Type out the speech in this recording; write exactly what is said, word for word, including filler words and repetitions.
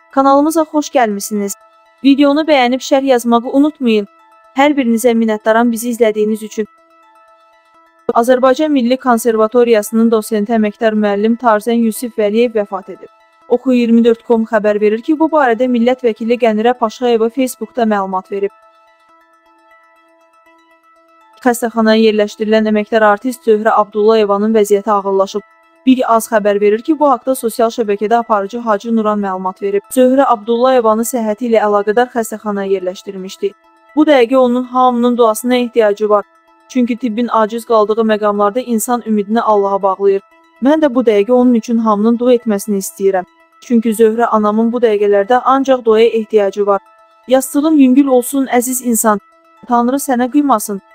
Kanalımıza xoş gəlmisiniz. Videonu bəyənib şərh yazmağı unutmayın. Hər birinizə minnətdaram bizi izlədiyiniz üçün. Azərbaycan Milli Konservatoriyasının dosenti əməkdar müəllim Tarzən Yusif Vəliyev vəfat edib. Oxu iyirmi dörd nöqtə com xəbər verir ki, bu barədə millət vəkili Qənirə Paşayeva Facebookda məlumat verib. Xəstəxanaya yerləşdirilən əməkdar artist Zöhrə Abdullayevanın vəziyyəti ağırlaşıb. Bir az xəbər verir ki, bu haqda sosial şəbəkədə aparıcı Hacı Nuran məlumat verib. Zöhrə Abdullayevanın səhhəti ilə əlaqədar xəstəxanaya yerləşdirilmişdi. Bu dəqiqə onun hamının duasına ehtiyacı var. Çünki tibbin aciz qaldığı məqamlarda insan ümidini Allaha bağlayır. Mən də bu dəqiqə onun üçün hamının dua etməsini istəyirəm. Çünki Zöhrə anamın bu dəqiqələrdə ancaq duaya ehtiyacı var. Yastığın yüngül olsun əziz insan. Tanrı sənə qıymasın.